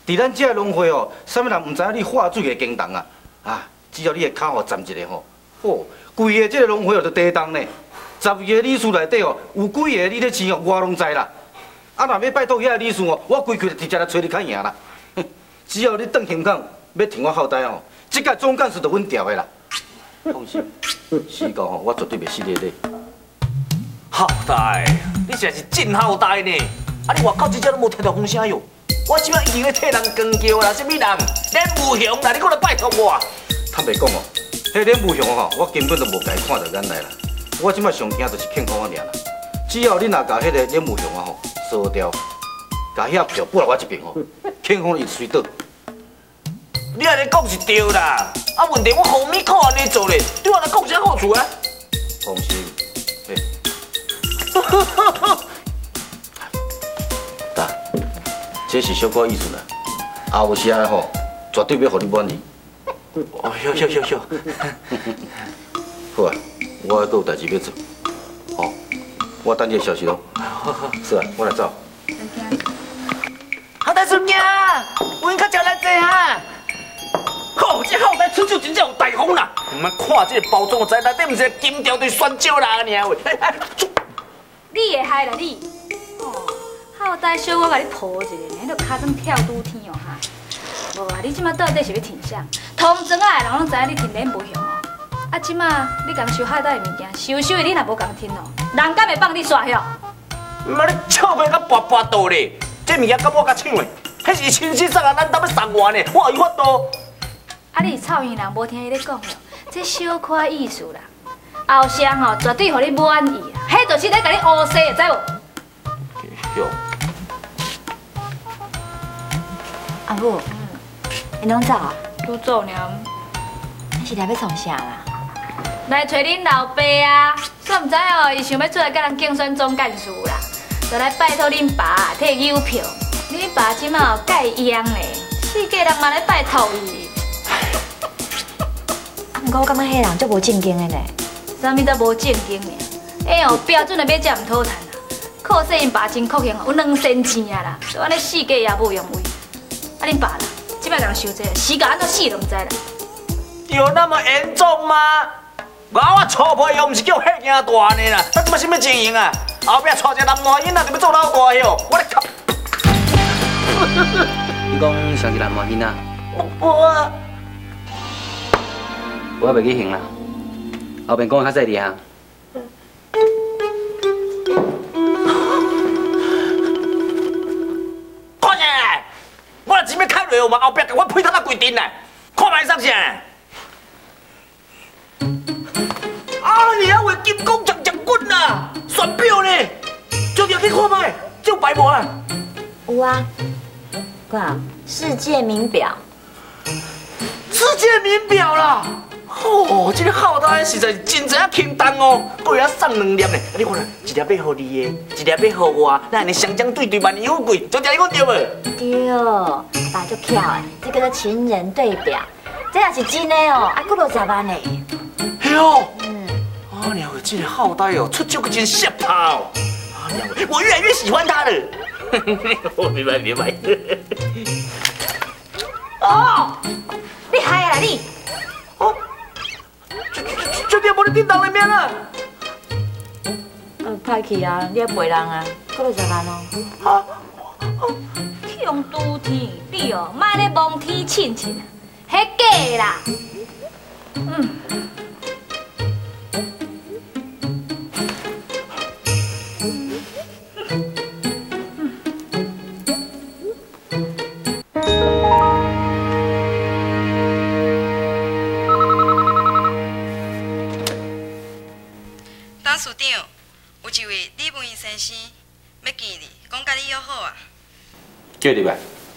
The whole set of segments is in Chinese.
伫咱这农会哦，啥物人唔知影你化水的经动啊？啊，只要你的脚哦站一下吼，嚯，规个这个农会哦就地动呢。12个理事内底哦，有几个你咧钱哦，我拢知啦。啊，若要拜托遐个理事哦，我规矩就直接来找你较赢啦。只要你转香港要听我后代哦，这届总干事就阮调的啦。放心，死狗吼，我绝对袂死咧咧。 后代，你真是真后代呢！啊，你外口真正都无听到风声哟。我即摆已经要替人扛叫啦，什么人？连武雄啦，你过来拜托我。 坦白讲哦，迄连武雄吼，我根本都无甲伊看到眼内啦。我即摆上惊就是庆丰尔啦。只要你若甲迄个连武雄啊吼烧掉，甲遐票补来我这边吼，庆丰伊随倒。 你安尼讲是对啦，啊问题我何米靠安尼做咧？对我来讲啥好处啊？ 放心，嘿。大，这是小可意思啦。后时啊吼，绝对要互你满意。 哦，晓。 好啊，我还有代志要做。哦，我等你的消息咯。是啊，我来走。 后代孙囝，阮较招来坐哈。好，这后代出手真正有大风啦！唔通看这个包装，就知内底唔是金条对酸椒啦尔喂。 你会害啦你？哦，好歹小我甲你抱一下，你都脚算跳拄天哦哈。无啊，你即马到底是要挺啥？通庄仔的人拢知影你挺脸不雄哦。啊，即马你共收海带的物件，收的你若无共听哦，人敢会放你煞晓？ 妈你笑袂甲跋跋倒咧！这物件甲我甲抢的，迄是亲戚送啊，咱当要送我呢，我有法度。 啊，你是草原人，无听伊咧讲哦，这小可意思啦。后生吼绝对互你满意啊，迄就是咧甲你乌西，知无？ 哟， 阿母，你拢走啊？ 拄走呢， 你是来要创啥啦？ 来找恁老爸啊！煞毋知哦，伊想要出来甲人竞选总干事啦，就来拜托恁爸摕邮票。恁爸即马哦介伊样嘞，世界人嘛来拜托伊。 不过我感觉迄人足无正经的咧。 啥物都无正经呢？哎哦，标准的要这唔讨趁啦。靠说因爸真酷型哦，有2仙钱啊啦，就安尼世界也无用位。啊，恁爸啦，即摆人收这，死甲安怎死都唔知啦。 有那么严重吗？我错配又唔是叫遐尔大呢啦，咱即摆什么情形啊？后壁带一个男娃囡仔就要做老大哟，我来靠！ 你讲上一男娃囡仔？我袂去行啦，后边讲较细滴啊。 看下，我钱要开落嘛，后壁甲我配头到规定嘞，看卖啥啥？啊，你还为金光奖棍啊？选票呢？就要去看卖，就白无啊？ 有啊，看世界名表。 世界名表啦！哦，这个后代实在是真知影轻重哦，搁会晓送2粒呢。你看啦，一粒要互你的，一粒要互我，咱安尼双双对对，万年富贵，就听你讲对无？ 对，爸足巧的，这叫做情人对表。这若是真的哦，还佫60万呢。 嘿哦，啊娘的，这个后代哦，出手可真摄他哦。啊娘的，我越来越喜欢他了。我明白。哦， 你害啊啦你！ 哦，这点无你叮当的命啊！ 歹去啊，你要陪人啊，佫60万哦。 啊， 强拄天，你哦，莫咧望天凊凊啊，迄假啦。 董事长，有一位李文义先生要见你，讲甲你约好啊。 叫入来。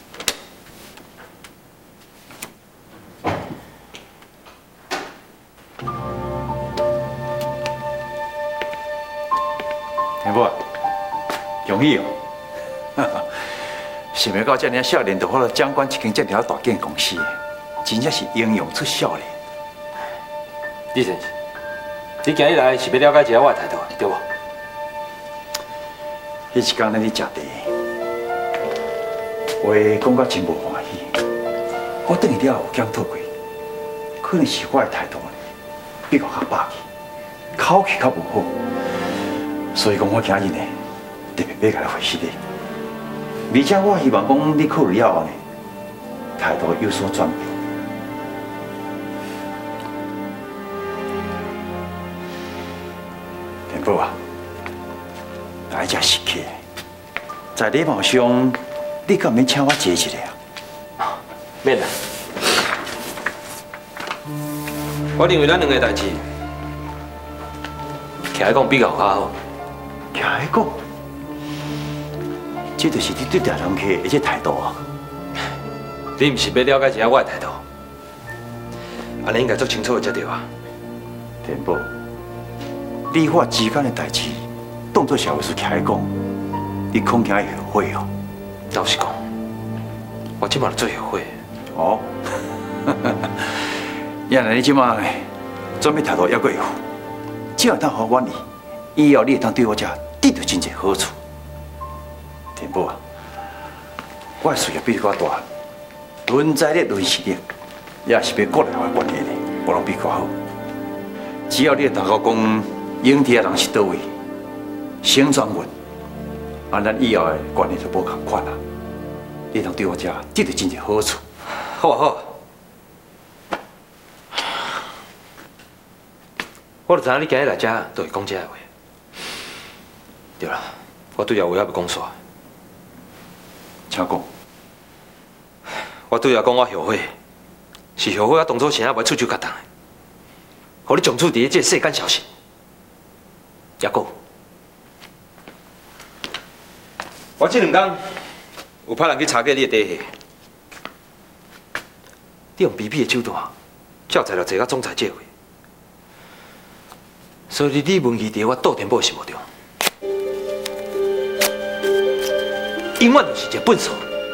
天母啊，容易哦。想袂到这尔少年就好了掌管一间这条大间公司，真正是英勇出少年。 李先生，你今日来是要了解一下我的态度，对无？ 迄一天咱咧食茶， 话讲到真无欢喜。我等去了后有检讨过，可能是我的态度呢比较较霸气，口气较无好，所以讲我今日呢特别要甲你回信你。而且我希望讲你考虑了后呢，态度有所转变。田宝啊，来只是客，在礼貌上，你敢免请我坐一下啊？ 免啦。我认为咱两个代志，徛来讲比较较好。 徛来讲，这就是你对大人客的这态度啊！ 你毋是要了解一下我的态度？安尼应该做清楚的才对啊。 田宝，你我之间的代志，当作社会事徛来讲，你恐惊会后悔哦。 老实讲，我即马最后悔。 哦，原来你即马准备态度还阁会好，只要当好我你，以后你会当对我遮得到真侪好处。田宝啊，我的事业比你较大，论财力、论实力，也是要国内外关系的，我拢比较好。只要你会大我讲，影帝的人是倒位，省专文，咱以后的关系就无共款啦。你当对我遮得到真侪好处。 好啊好啊，我就知影你今日来遮都会讲这个话。对啦，我对后话还要讲煞。 请讲。 我对阿讲，我后悔，是后悔我当初生啊袂出手甲动的，互你从此伫这世间消失。也个，我这2天有派人去查过你的底细，你用卑鄙的手段，才有材料坐到总裁这位，所以李文义伫我杜田宝的心目中，永远就是一个笨手。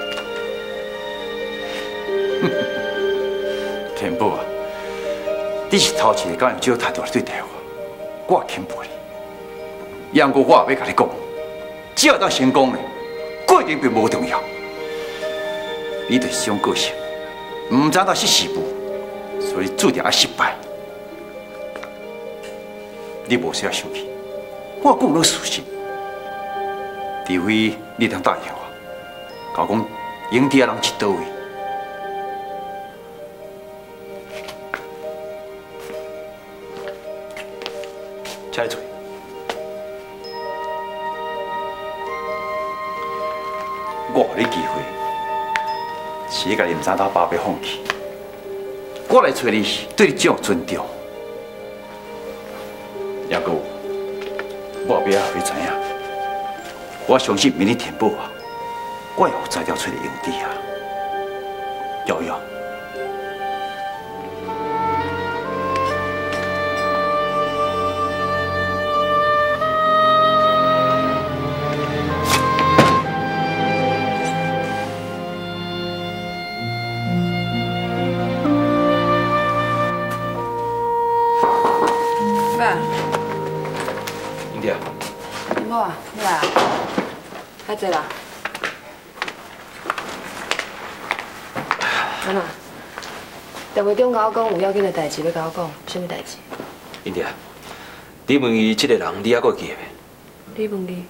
田宝啊，你是头一个敢用这种态度来对待我，我钦佩你。杨过，我也要甲你讲，只要当成功呢，过程并无重要。你就是这种个性，唔知道是事步，所以注定要失败。你无需要生气，我讲都事实。除非你通答应我，甲我讲影帝的人是倒位。请坐。我给你机会，是家己唔知道爸要放弃。我来找你，对你这种尊重。也个，我后壁会知影。我相信明日田宝啊，我会有材料找你用滴啊。瑶瑶。 英弟啊， 林某啊，你来啊，开坐啦。安怎？电话中甲我讲有要紧的代志要甲我讲，什么代志？ 英弟啊，李文义这个人，你还阁记得袂？ 李文义。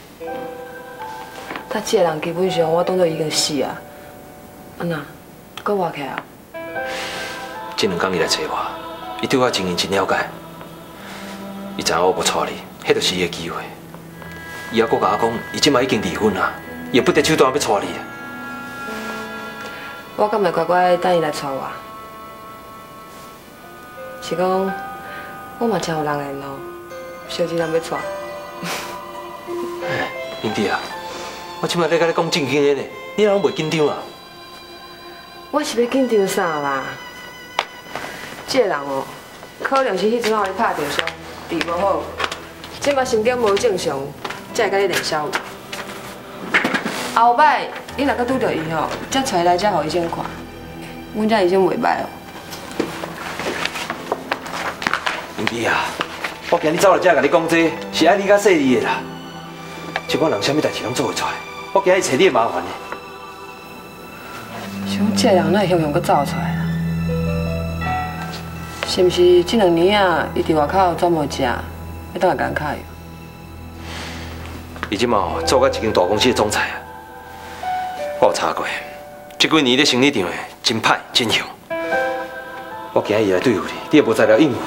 他这个人基本上我当作已经死啊。安怎？搁活起来啊？ 这2天伊来找我，伊对我情形真了解。伊知影我无娶你，迄就是伊的机会。伊还阁甲我讲，伊即摆已经离婚啊，伊也不得手段要娶你啊。 我敢会乖乖等伊来娶我？是讲我嘛真有人缘哦，小姐人要娶。 英弟啊，我即摆在甲你讲正经的呢，你哪拢袂紧张啊？ 我是要紧张啥啦？这个人哦，可能是迄阵仔你拍着伤，治无好，即马心境无正常，才会甲你练小有。后摆你若搁拄着伊吼，才带来才互医生看，阮遮医生袂歹哦。 英弟啊，我今日走来遮甲你讲这，是爱你甲说你的啦。即款人啥物代志拢做会出来，我今日找你的麻烦呢。 想这人哪会雄雄搁走出来啊？是毋是这2年啊，伊伫外口专无食，要倒来感慨哟？ 伊即马做甲一间大公司的总裁啊，我有查过，这几年咧生意场的真歹真凶。我惊伊来对付你，你也无材料应付。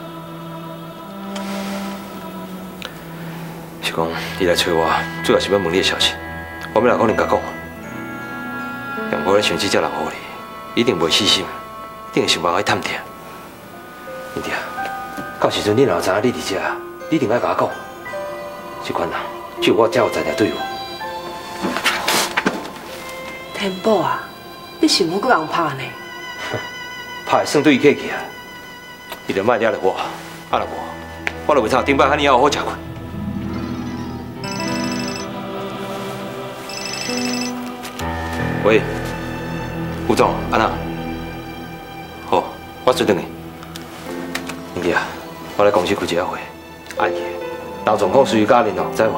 是讲伊来找我，主要是要问你的消息。我要来可能甲讲，杨波咧想这只人好哩，一定袂死心，一定想办法去探听。兄弟啊，到时阵你若知影你伫遮，你一定爱甲我讲。这款人，只有我才有材料对付。 天宝啊，你是毋好搁人拍呢？ 拍会算对伊客气啊！伊着莫惹着我，啊若无，我着袂像顶摆遐尼好好食过。喂，吴总，安那？好，我随转去。兄弟啊，我来公司开一下会，爱去。闹状况随家联络，知无？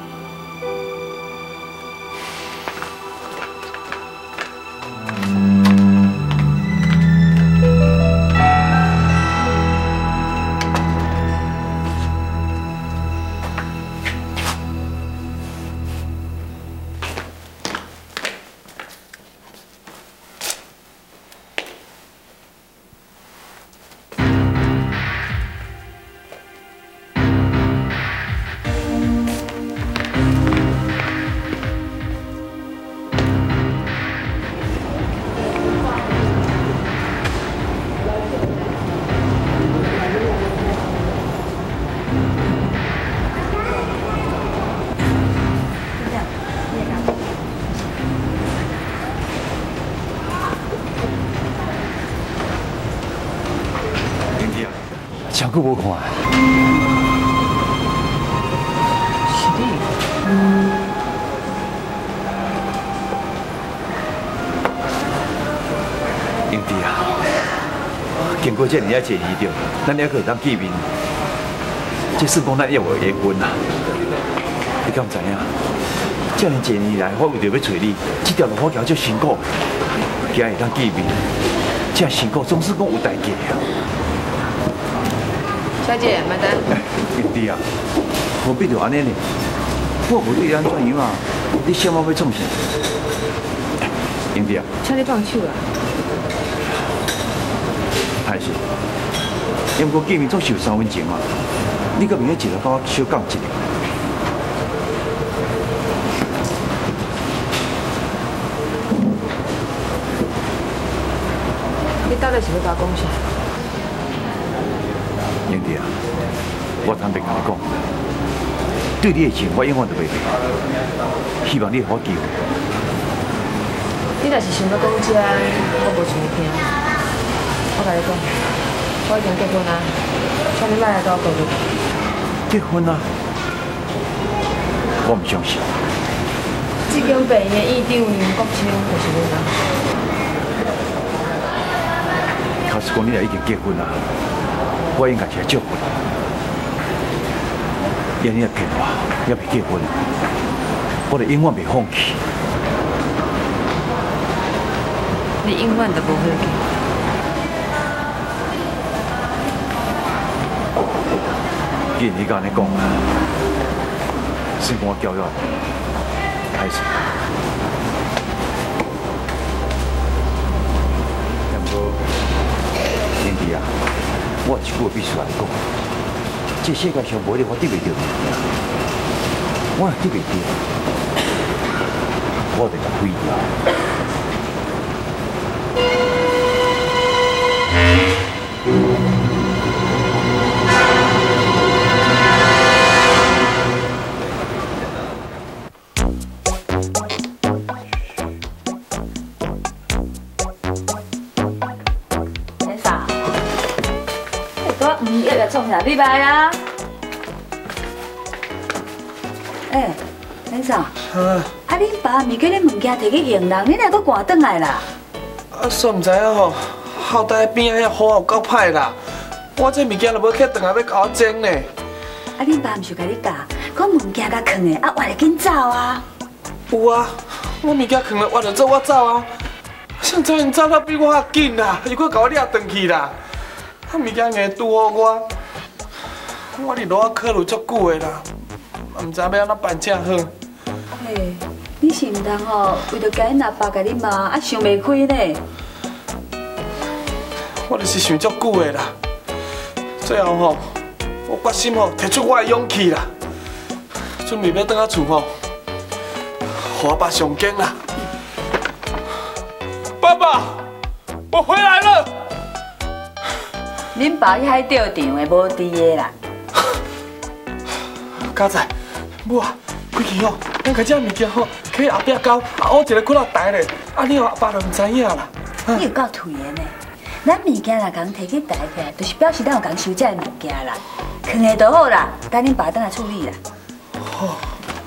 上久无看， 是你。 兄弟啊，经过这2仔这移动，咱还可会当见面，这算讲咱也有缘分啊！你敢知影？这2年来，我为着要找你，这条路我行足辛苦，今日会当见面，这辛苦总是讲有代价啊！ 小姐，买单。 兄弟啊，何必就安尼呢？我无对你安怎样啊？你想我要创啥？兄弟啊， 请你放手啊！ 歹势，因过见面总是有3分钟嘛，你搁明仔一日甲我小讲一下。 你到底是要甲我讲啥？ 兄弟啊，我坦白甲你讲，对你的情我永远都袂变，希望你给我机会。 你若是想要讲这，我无想听。我甲你讲，我已经结婚啊，请你莫来甲我讲了。 结婚啊？我唔相信。 这间病院的院长林国清就是你人。 假使讲你若已经结婚啊，我应该是来祝福你。因你来骗我，也未结婚，我就永远袂放弃。 你永远都无放弃。 既然你甲安尼讲啊，算我骄傲，开始。但不过，兄弟啊，我有一句话必须来讲，这世界上无你我得袂到物件，我若得袂到，我就甲毁掉。 创啥礼拜啊？先生，恁爸咪叫恁物件摕去迎人，你哪阁赶转来啦？ 算唔知影吼，后台边仔遐雨有够歹啦，我这物件都要去转来要甲我整呢。 恁爸毋是甲你教，讲物件甲藏的，我就紧走啊。 有啊，我物件藏了，我就做我走啊。 凊彩因走得比我较紧啦，又搁甲我掠转去啦。啊，物件硬拄好我伫路考虑足久的啦，嘛毋知要安怎办才好。 嘿，你是毋通吼为着家因阿爸甲你骂，啊想袂开呢？ 我就是想足久的啦，最后吼，我决心吼，摕出我的勇气啦，准备要倒啊厝吼，互我爸上惊啦。爸爸，我回来了。 恁爸去海钓场的，无伫的啦。 佳仔，母啊，开去吼，咱甲这物件吼，去后壁交，乌一个骨头台咧，安尼吼阿爸就唔知影啦。 你有够退的呢！咱物件若共摕去台起来，就是表示咱有共收这物件啦。囥下就好啦，等恁爸等来处理啦。 好。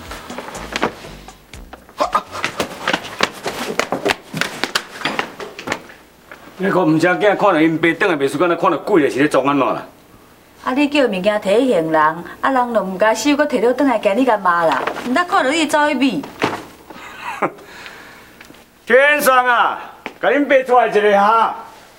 你看唔正经，看到因爸等下袂输干，看到鬼的是咧做安怎啦？ 啊，你叫物件摕去现人，啊人就唔敢收，搁摕了转来惊你甲骂啦。唔得看到你走去米。 天上啊，甲恁爸出来一个哈。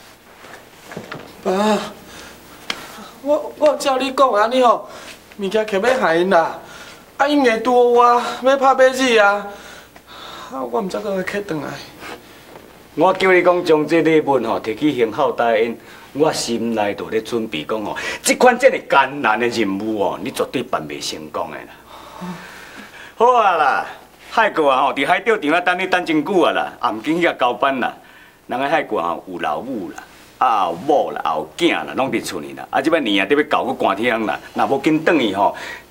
爸，我照你讲安尼吼，物件摕要害因啦，啊因硬拄我要拍马子啊，啊我唔知搁去转来。 我叫你讲将这礼物吼摕去行孝大恩，我心内就咧准备讲吼，这款这么艰难的任务哦，你绝对办袂成功的啦。好啊啦，海哥啊吼，伫海钓场啊等你等真久啊啦，也毋紧去甲交班啦。人个海哥吼有老母啦，啊有某啦，也有囝啦，拢伫厝里啦。啊，即摆年啊，得要搞个寒天啦，若无紧转去吼，